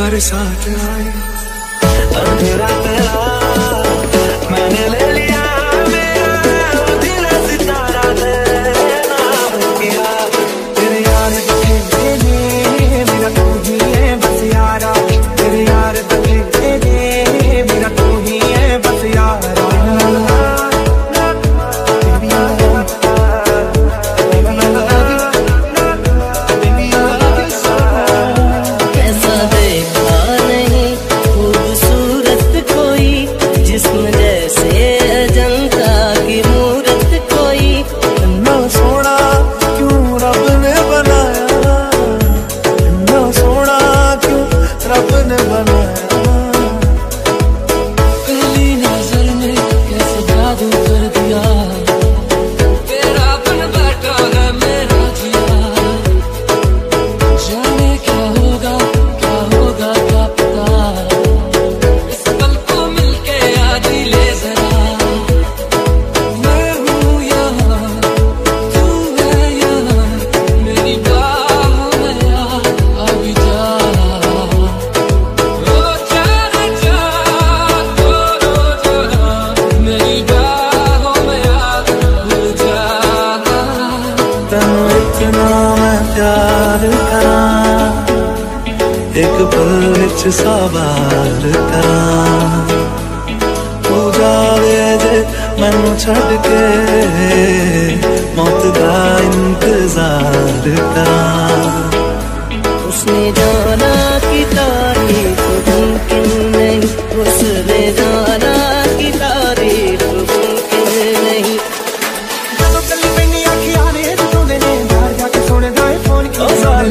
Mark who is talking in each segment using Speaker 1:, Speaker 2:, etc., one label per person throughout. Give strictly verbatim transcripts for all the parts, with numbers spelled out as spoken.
Speaker 1: बरसात आई, अंधेरा तेरा मैंने ले लिया, मेरा दिल सितारा तेरे नाम किया। तेरे यार बखेरे ने मेरा तू ही है बस यारा, तेरे यार बखेरे ने मेरा तू ही है बस यारा। एक पल विच सवार करां, तू जावे जे मैनू छड़ के मौत दा इंतजार करां।
Speaker 2: उसने जाना कि तारीफ मुमकिन नहीं, उसने जाना कि तारीफ मुमकिन नहीं।
Speaker 1: जदों कली पैनी अखियां ने जदों ने बाहर जाके सोने दा फोन की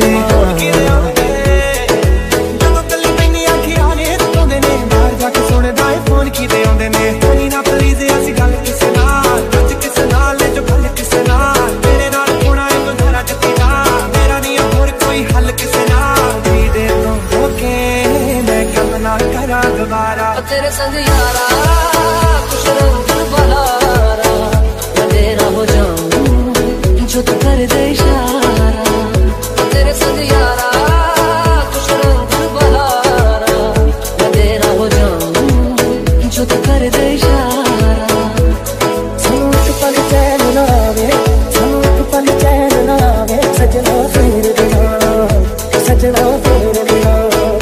Speaker 2: तेरे संग यारा कुछ रंग बहारा, मैं तेरा हो जाऊं जो तू कर दे इशारा। तेरे संग यारा कुछ रंग बहारा, मैं तेरा हो जाऊं जो तू कर दे इशारा। सानू एक पल चैन ना आवे, सानू एक पल चैन ना आवे, सजना तेरे बिना, सजना तेरे बिना।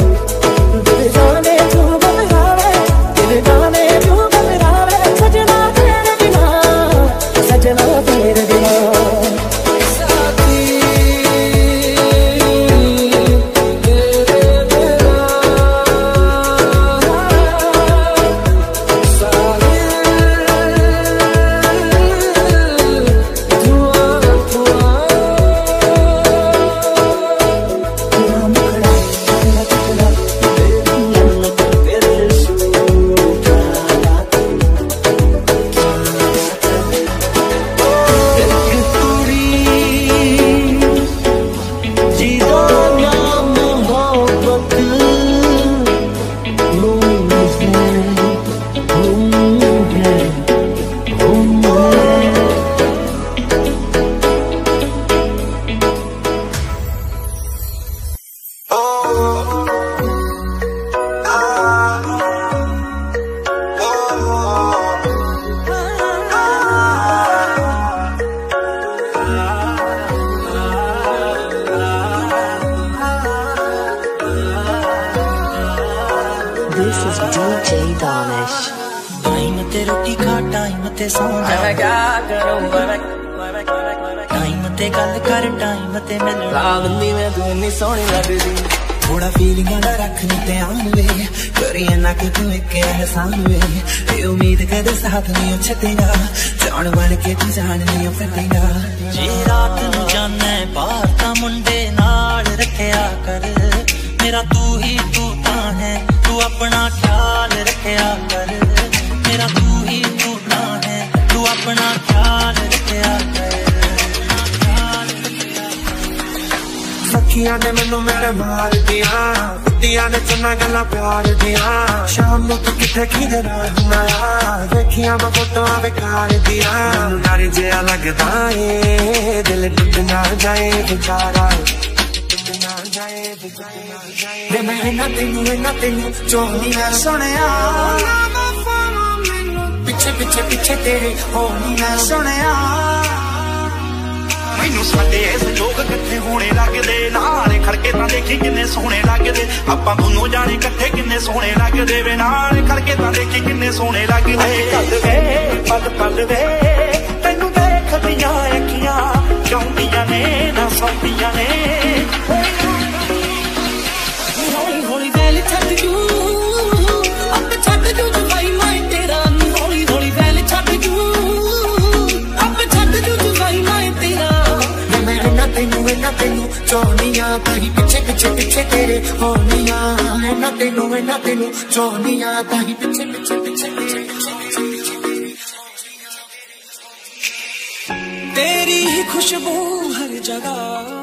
Speaker 2: This is D J Danish.
Speaker 1: Time ते रोटी खा, टाइम ते सौ जा, मैं क्या करूं टाइम ते गल कर, टाइम ते मिल रावनी में तू इन्नी सोहनी लगदी। थोड़ा फीलिंग दा रख नी ध्यान वे, करिए ना कि तू एक एहसान वे। ये उम्मीद कदे साथ नहीं छतेगा, जान बन के तू जान नहीं फटेगा। जे रात नू जाने बाहर ता मुंडे नाल रखिया कर, मेरा तू ही तू ता है, तू अपना ख्याल रखिया कर। मेरा तू ही तू ता है, तू अपना ख्याल रखिया कर। सखियां ने मैनू मेरे मार दिया, दिया ने चुना गल्लां प्यार दिया। शाम नू तू किथे किधर हुंदा, देखिया मैं फोटोआं बेकार दिया। मैनू डर जिहा लगदा ए, दिल टुट ना जाए बेचारा, टुट ना जाए। वे मैं ना तेनू ना तेनू चाहनी मैं सुनिया पिछे पिछे पिछे तेरे होनी मैं सुनिया
Speaker 3: मैनू साडे संजोग कट्ठे होने लगदे नाल खड़के तां देखी किन्ने सोहणे लगदे आपां दोनों जाने कट्ठे किन्ने सोहणे लगदे वे नाल खड़के तां देखी किन्ने सोहणे लगदे कद वे पल पल वे तैनू देखदियां अखियां चाहुंदियां ने ना सौंदियां ने
Speaker 2: हौली हौली वैल छड्ड जू अब छड्ड जू जवाई मैं तेरा हौली हौली वैल छड्ड जू अब छड्ड जू जवाई मैं तेरा
Speaker 1: मैं ना तेनू ना तेनू चाहनिया ताही पिछे पिछे पिछे तेरे होनिया मैं ना तेनू ना तेनू चाहनिया ताही पिछे पिछे पिछे तेरे
Speaker 2: तेरी ही खुशबू हर जगह